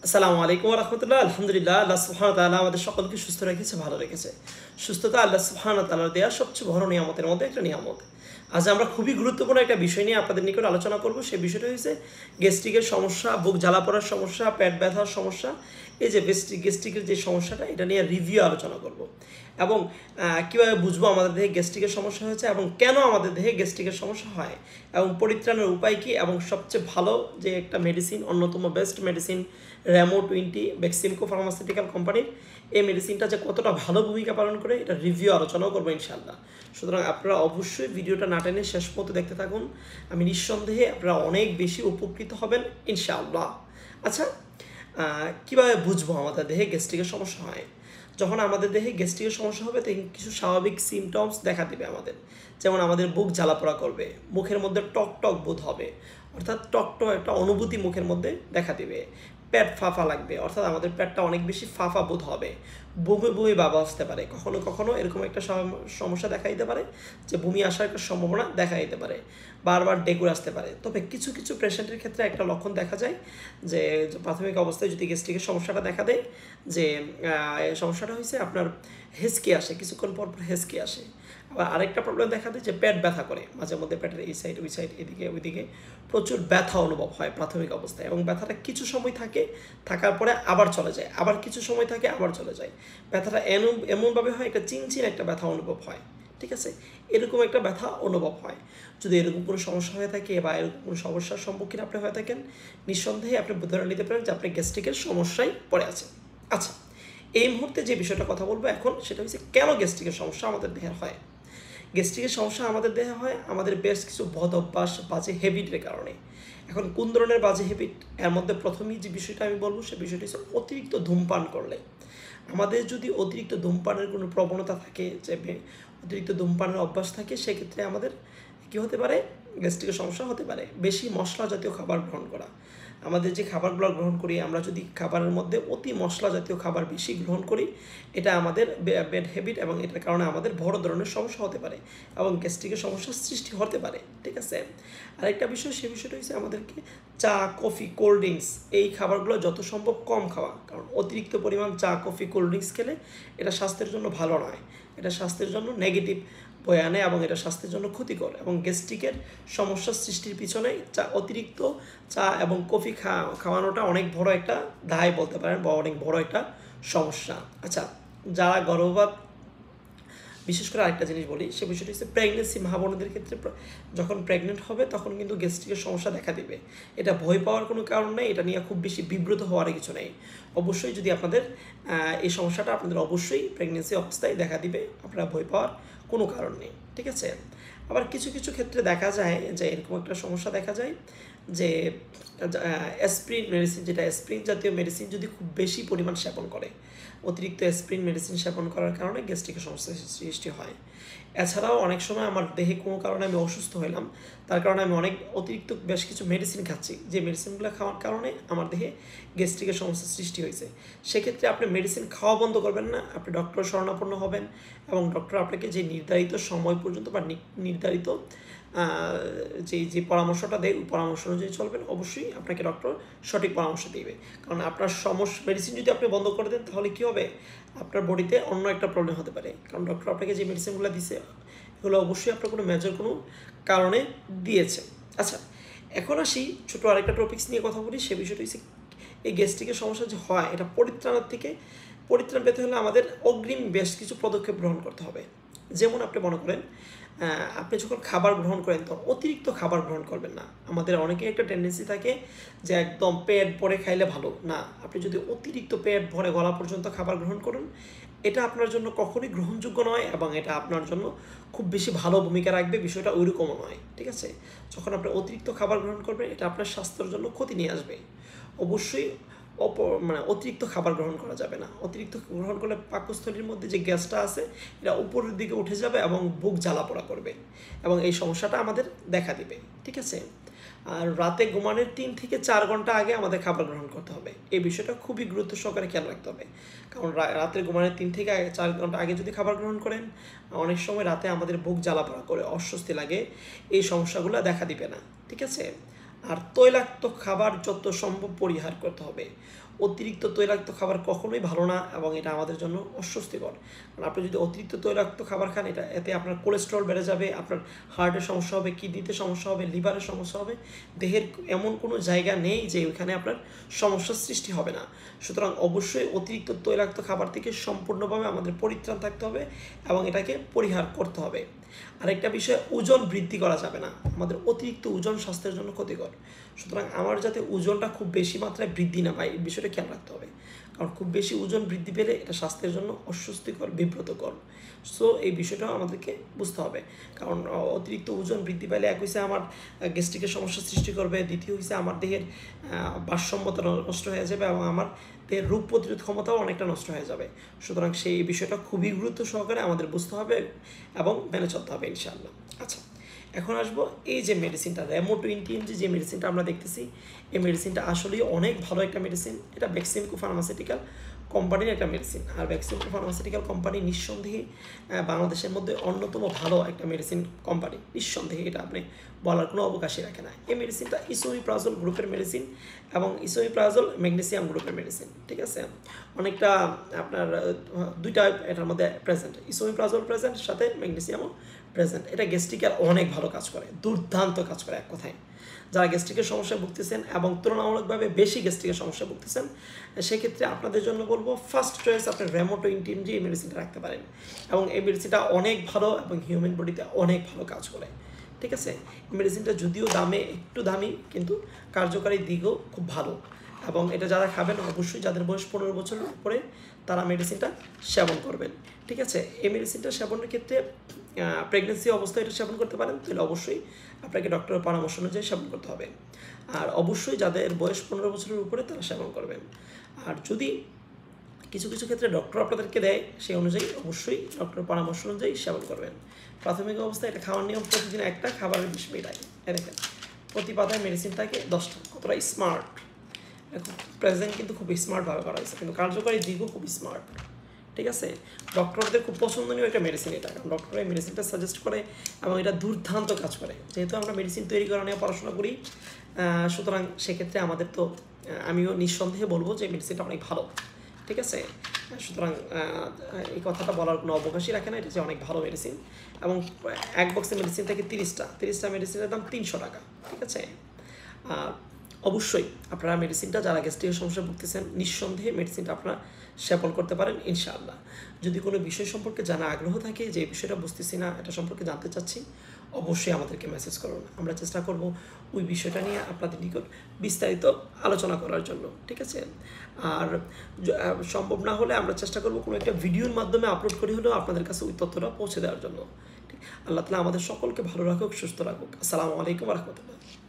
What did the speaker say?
আসসালামু আলাইকুম ওয়া রাহমাতুল্লাহ। আলহামদুলিল্লাহ, আল্লাহ সুবহানাহু ওয়া তাআলা আমাদের সকলকে সুস্থ রেখেছে, ভালো রেখেছে। সুস্থতা আল্লাহ সুবহানাহু ওয়া তাআলার দেয়া সবচেয়ে বড় নিয়ামতের মধ্যে একটা নিয়ামত। আজ আমরা খুবই গুরুত্বপূর্ণ একটা বিষয় নিয়ে আপনাদের নিকট আলোচনা করব। সেই বিষয়টা হচ্ছে গ্যাস্ট্রিকের সমস্যা, বুক জ্বালা পড়ার সমস্যা, পেট ব্যথার সমস্যা। এই যে গ্যাস্ট্রিকের যে সমস্যাটা, এটা নিয়ে রিভিউ আলোচনা করব। এবং কীভাবে বুঝবো আমাদের দেহে গ্যাস্ট্রিকের সমস্যা হয়েছে এবং কেন আমাদের দেহে গ্যাস্ট্রিকের সমস্যা হয়, এবং পরিত্রাণের উপায় কী, এবং সবচেয়ে ভালো যে একটা মেডিসিন, অন্যতম বেস্ট মেডিসিন র্যামো 20 বেক্সিমকো ফার্মাসিউটিক্যাল কোম্পানির এই মেডিসিনটা যে কতটা ভালো ভূমিকা পালন করে, এটা রিভিউ আলোচনাও করবো ইনশাআল্লাহ। সুতরাং আপনারা অবশ্যই ভিডিওটা না টেনে শেষ পর্যন্ত দেখতে থাকুন। আমি নিঃসন্দেহে আপনারা অনেক বেশি উপকৃত হবেন ইনশাআল্লাহ। আচ্ছা, কীভাবে বুঝবো আমাদের দেহে গ্যাস্ট্রিকের সমস্যা হয়? যখন আমাদের দেহে গ্যাস্ট্রিকের সমস্যা হবে তখন কিছু স্বাভাবিক সিমটমস দেখা দিবে আমাদের। যেমন আমাদের বুক জ্বালাপোড়া করবে, মুখের মধ্যে টক টক বোধ হবে, অর্থাৎ টক টক একটা অনুভূতি মুখের মধ্যে দেখা দিবে। পেট ফাঁফা লাগবে, অর্থাৎ আমাদের পেটটা অনেক বেশি ফাঁফা বোধ হবে। বমি বমি ভাব আসতে পারে, কখনো কখনো এরকম একটা সমস্যা দেখা দিতে পারে যে বমি আসার একটা সম্ভাবনা দেখা দিতে পারে। বারবার ডেকুর আসতে পারে। তবে কিছু কিছু পেশেন্টের ক্ষেত্রে একটা লক্ষণ দেখা যায় যে প্রাথমিক অবস্থায় যদি গ্যাস্ট্রিকের সমস্যাটা দেখা দেয়, যে এই সমস্যাটা হয়েছে আপনার হেঁচকি আসে, কিছুক্ষণ পর পর হেঁচকি আসে। আবার আরেকটা প্রবলেম দেখা দেয় যে পেট ব্যথা করে, মাঝে মধ্যে পেটের এই সাইড ওই সাইড, এদিকে ওইদিকে প্রচুর ব্যথা অনুভব হয় প্রাথমিক অবস্থায়, এবং ব্যথাটা কিছু সময় থাকে, থাকার পরে আবার চলে যায়, আবার কিছু সময় থাকে, আবার চলে যায়। ব্যথাটা এমনভাবে হয়, একটা চিনচিন একটা ব্যথা অনুভব হয়। ঠিক আছে, এরকম একটা ব্যথা অনুভব হয়। যদি এরকম কোনো সমস্যা হয়ে থাকে বা এরকম কোনো সমস্যার সম্মুখীন আপনি হয়ে থাকেন, নিঃসন্দেহে আপনি ধরে নিতে পারেন যে আপনি গ্যাস্ট্রিকের সমস্যায় পড়ে আছেন। আচ্ছা, এই মুহূর্তে যে বিষয়টা কথা বলবো এখন, সেটা হচ্ছে কেন গ্যাস্ট্রিকের সমস্যা আমাদের দেহে হয়। গ্যাস্ট্রিকের সমস্যা আমাদের দেহে হয় আমাদের বেশ কিছু বদ অভ্যাস, বাজে হ্যাবিটের কারণে। এখন কোন ধরনের বাজে হ্যাবিট? এর মধ্যে প্রথমেই যে বিষয়টা আমি বলবো, সে বিষয়টি হচ্ছে অতিরিক্ত ধূমপান করলে। আমাদের যদি অতিরিক্ত ধূমপানের কোনো প্রবণতা থাকে, যে অতিরিক্ত ধূমপানের অভ্যাস থাকে, সেক্ষেত্রে আমাদের কী হতে পারে? গ্যাস্ট্রিকের সমস্যা হতে পারে। বেশি মশলা জাতীয় খাবার গ্রহণ করা, আমাদের যে খাবারগুলো গ্রহণ করি, আমরা যদি খাবারের মধ্যে অতি মশলা জাতীয় খাবার বেশি গ্রহণ করি, এটা আমাদের ব্যাড হ্যাবিট, এবং এটার কারণে আমাদের বড় ধরনের সমস্যা হতে পারে এবং গ্যাস্ট্রিকের সমস্যার সৃষ্টি হতে পারে। ঠিক আছে, আরেকটা বিষয়, সেই বিষয়টা হচ্ছে আমাদেরকে চা, কফি, কোল্ড ড্রিঙ্কস এই খাবারগুলো যত সম্ভব কম খাওয়া। কারণ অতিরিক্ত পরিমাণ চা, কফি, কোল্ড ড্রিঙ্কস খেলে এটা স্বাস্থ্যের জন্য ভালো নয়, এটা স্বাস্থ্যের জন্য নেগেটিভ বয়ে আনে এবং এটা স্বাস্থ্যের জন্য ক্ষতিকর। এবং গ্যাস্ট্রিকের সমস্যার সৃষ্টির পিছনে অতিরিক্ত চা এবং কফি খাওয়ানোটা অনেক বড় একটা দায় বলতে পারেন, বা অনেক বড় একটা সমস্যা। আচ্ছা, যারা গর্ভপাত, বিশেষ করে আরেকটা জিনিস বলি, সে বিষয়টি হচ্ছে প্রেগনেন্সি মা বোনদের ক্ষেত্রে যখন প্রেগনেন্ট হবে তখন কিন্তু গ্যাস্ট্রিকের সমস্যা দেখা দিবে। এটা ভয় পাওয়ার কোনো কারণ নেই, এটা নিয়ে খুব বেশি বিব্রত হওয়ার কিছু নেই। অবশ্যই যদি আপনাদের এই সমস্যাটা আপনাদের অবশ্যই প্রেগনেন্সি অবস্থায় দেখা দিবে, আপনারা ভয় পাওয়ার কোনো কারণ নেই। ঠিক আছে, আবার কিছু কিছু ক্ষেত্রে দেখা যায় যে এরকম একটা সমস্যা দেখা যায় যে অ্যাসপিরিন মেডিসিন, যেটা অ্যাসপিরিন জাতীয় মেডিসিন যদি খুব বেশি পরিমাণ সেবন করে, অতিরিক্ত অ্যাসপিরিন মেডিসিন সেবন করার কারণে গ্যাস্ট্রিকের সমস্যার সৃষ্টি হয়। এছাড়াও অনেক সময় আমার দেহে কোনো কারণে আমি অসুস্থ হলাম, তার কারণে আমি অনেক অতিরিক্ত বেশ কিছু মেডিসিন খাচ্ছি, যে মেডিসিনগুলো খাওয়ার কারণে আমার দেহে গ্যাস্ট্রিকের সমস্যার সৃষ্টি হয়েছে। সেক্ষেত্রে আপনি মেডিসিন খাওয়া বন্ধ করবেন না, আপনি ডক্টরের শরণাপন্ন হবেন, এবং ডক্টর আপনাকে যে নির্ধারিত সময় পর্যন্ত বা নির্ধারিত যে পরামর্শটা দেয়, ওই পরামর্শ অনুযায়ী চলবেন। অবশ্যই আপনাকে ডক্টর সঠিক পরামর্শ দেবে। কারণ আপনার মেডিসিন যদি আপনি বন্ধ করে দেন, তাহলে কী হবে? আপনার বডিতে অন্য একটা প্রবলেম হতে পারে। কারণ ডক্টর আপনাকে যে মেডিসিনগুলো দিছে, এগুলো অবশ্যই আপনার কোনো মেজর কোনো কারণে দিয়েছে। আচ্ছা, এখন আসি ছোটো আরেকটা টপিক্স নিয়ে কথা বলি। সে বিষয়টা হচ্ছে এই গ্যাস্ট্রিকের সমস্যা যে হয়, এটা পরিত্রাণ পেতে হলে আমাদের অগ্রিম বেশ কিছু পদক্ষেপ গ্রহণ করতে হবে। যেমন আপনি মনে করেন, আপনি যখন খাবার গ্রহণ করেন তখন অতিরিক্ত খাবার গ্রহণ করবেন না। আমাদের অনেকের একটা টেন্ডেন্সি থাকে যে একদম পেট ভরে খাইলে ভালো না। আপনি যদি অতিরিক্ত পেট ভরে গলা পর্যন্ত খাবার গ্রহণ করুন, এটা আপনার জন্য কখনোই গ্রহণযোগ্য নয়, এবং এটা আপনার জন্য খুব বেশি ভালো ভূমিকা রাখবে, বিষয়টা ওইরকমও নয়। ঠিক আছে, যখন আপনি অতিরিক্ত খাবার গ্রহণ করবেন, এটা আপনার স্বাস্থ্যের জন্য ক্ষতি নিয়ে আসবে। অবশ্যই অতিরিক্ত খাবার গ্রহণ করা যাবে না। অতিরিক্ত গ্রহণ করলে পাকস্থলীর মধ্যে যে গ্যাসটা আছে, এটা উপরের দিকে উঠে যাবে এবং বুক জ্বালাপোড়া করবে, এবং এই সমস্যাটা আমাদের দেখা দিবে। ঠিক আছে, আর রাতে ঘুমানোর 3 থেকে 4 ঘন্টা আগে আমাদের খাবার গ্রহণ করতে হবে। এই বিষয়টা খুবই গুরুত্ব সহকারে খেয়াল রাখতে হবে। কারণ রাতে ঘুমানোর 3 থেকে 4 ঘন্টা আগে যদি খাবার গ্রহণ করেন, অনেক সময় রাতে আমাদের বুক জ্বালাপোড়া করে, অস্বস্তি লাগে, এই সমস্যাগুলো দেখা দিবে না। ঠিক আছে, আর তৈলাক্ত খাবার যত সম্ভব পরিহার করতে হবে। অতিরিক্ত তৈলাক্ত খাবার কখনোই ভালো না এবং এটা আমাদের জন্য অস্বস্তিকর। কারণ আপনি যদি অতিরিক্ত তৈলাক্ত খাবার খান এতে আপনার কোলেস্ট্রল বেড়ে যাবে, আপনার হার্টের সমস্যা হবে, কিডনিতে সমস্যা হবে, লিভারের সমস্যা হবে। দেহের এমন কোনো জায়গা নেই যে ওইখানে আপনার সমস্যার সৃষ্টি হবে না। সুতরাং অবশ্যই অতিরিক্ত তৈলাক্ত খাবার থেকে সম্পূর্ণভাবে আমাদের পরিত্রাণ থাকতে হবে এবং এটাকে পরিহার করতে হবে। আরেকটা বিষয়, ওজন বৃদ্ধি করা যাবে না। আমাদের অতিরিক্ত ওজন স্বাস্থ্যের জন্য ক্ষতিকর। সুতরাং আমার যাতে ওজনটা খুব বেশি মাত্রায় বৃদ্ধি না পায় এই বিষয়টা খেয়াল রাখতে হবে। কারণ খুব বেশি ওজন বৃদ্ধি পেলে এটা স্বাস্থ্যের জন্য অস্বস্তিকর, বিব্রতকর। সো এই বিষয়টাও আমাদেরকে বুঝতে হবে। কারণ অতিরিক্ত ওজন বৃদ্ধি পেলে এক হচ্ছে আমার গ্যাস্ট্রিকের সমস্যার সৃষ্টি করবে, দ্বিতীয় হচ্ছে আমার দেহের ভারসাম্যতা নষ্ট হয়ে যাবে এবং আমার দেহের রোগ প্রতিরোধ ক্ষমতাও অনেকটা নষ্ট হয়ে যাবে। সুতরাং সেই বিষয়টা খুবই গুরুত্ব সহকারে আমাদের বুঝতে হবে এবং মেনে চলতে হবে ইনশাআল্লাহ। আচ্ছা, এখন আসবো এই যে মেডিসিনটা রেমো 20 যে মেডিসিনটা আমরা দেখতেছি, এই মেডিসিনটা আসলেই অনেক ভালো একটা মেডিসিন। এটা বেক্সিমকো ফার্মাসিউটিক্যাল কোম্পানির একটা মেডিসিন। আর বেক্সিমকো ফার্মাসিউটিক্যাল কোম্পানি নিঃসন্দেহে বাংলাদেশের মধ্যে অন্যতম ভালো একটা মেডিসিন কোম্পানি, নিঃসন্দেহে, এটা আপনি বলার কোনো অবকাশই রাখে না। এই মেডিসিনটা ইসোমিপ্রাজল গ্রুপের মেডিসিন এবং ইসোমিপ্রাজল ম্যাগনেসিয়াম গ্রুপের মেডিসিন, ঠিক আছে। অনেকটা আপনার দুইটা এটার মধ্যে প্রেজেন্ট, ইসোমিপ্রাজল প্রেজেন্ট, সাথে ম্যাগনেসিয়ামও প্রেজেন্ট। এটা গ্যাস্ট্রিকের অনেক ভালো কাজ করে, দুর্দান্ত কাজ করে এক কথায়। যারা গ্যাস্ট্রিকের সমস্যায় ভুগতেছেন এবং তুলনামূলকভাবে বেশি গ্যাস্ট্রিকের সমস্যায় ভুগতেছেন, সেক্ষেত্রে আপনাদের জন্য বলবো ফার্স্ট চয়েস আপনি রেমো 20 এই মেডিসিনটা রাখতে পারেন। এবং এই মেডিসিনটা অনেক ভালো এবং হিউম্যান বডিতে অনেক ভালো কাজ করে, ঠিক আছে। মেডিসিনটা যদিও দামে একটু দামি, কিন্তু কার্যকারী দিকও খুব ভালো। এবং এটা যারা খাবেন অবশ্যই যাদের বয়স 15 বছরের উপরে তারা মেডিসিনটা সেবন করবেন, ঠিক আছে। এই মেডিসিনটা সেবনের ক্ষেত্রে প্রেগনেন্সি অবস্থায় এটা সেবন করতে পারেন, তাহলে অবশ্যই আপনাকে ডক্টরের পরামর্শ অনুযায়ী সেবন করতে হবে। আর অবশ্যই যাদের বয়স 15 বছরের উপরে তারা সেবন করবেন। আর যদি কিছু কিছু ক্ষেত্রে ডক্টর আপনাদেরকে দেয়, সেই অনুযায়ী অবশ্যই ডক্টরের পরামর্শ অনুযায়ী সেবন করবেন। প্রাথমিক অবস্থায় এটা খাওয়ার নিয়ম প্রতিদিন একটা, খাবারের 20 মিনিট আগে। দেখেন প্রতি পাতায় মেডিসিন থাকে 10টা, কতটা স্মার্ট। এখন প্রেজেন্ট কিন্তু খুব স্মার্টভাবে করা হয়েছে, কিন্তু কার্যকরী দিকও খুব স্মার্ট, ঠিক আছে। ডক্টরদের খুব পছন্দনীয় একটা মেডিসিন এটা, কারণ ডক্টর এই মেডিসিনটা সাজেস্ট করে এবং এটা দুর্দান্ত কাজ করে। যেহেতু আমরা মেডিসিন তৈরি করা নিয়ে পড়াশোনা করি, সুতরাং সেক্ষেত্রে আমাদের তো আমিও নিঃসন্দেহে বলবো যে মেডিসিনটা অনেক ভালো, ঠিক আছে। সুতরাং এই কথাটা বলার কোনো অবকাশই রাখে না, এটা যে অনেক ভালো মেডিসিন। এবং এক বক্সের মেডিসিন থেকে 30টা মেডিসিনের দাম 300 টাকা, ঠিক আছে। আর অবশ্যই আপনারা মেডিসিনটা, যারা গ্যাস্ট্রিকের সমস্যা ভুগতেছেন, নিঃসন্দেহে মেডিসিনটা আপনারা সেবন করতে পারেন ইনশাআল্লাহ। যদি কোনো বিষয় সম্পর্কে জানা আগ্রহ থাকে, যে বিষয়টা বুঝতেছি না, এটা সম্পর্কে জানতে চাচ্ছি, অবশ্যই আমাদেরকে মেসেজ করুন। আমরা চেষ্টা করব ওই বিষয়টা নিয়ে আপনাদের নিকট বিস্তারিত আলোচনা করার জন্য, ঠিক আছে। আর সম্ভব না হলে আমরা চেষ্টা করব কোনো একটা ভিডিওর মাধ্যমে আপলোড করে হলেও আপনাদের কাছে ওই তথ্যটা পৌঁছে দেওয়ার জন্য। ঠিক, আল্লাহ তাআলা আমাদের সকলকে ভালো রাখুক, সুস্থ রাখুক। আসসালামু আলাইকুম ওয়া রাহমাতুল্লাহ।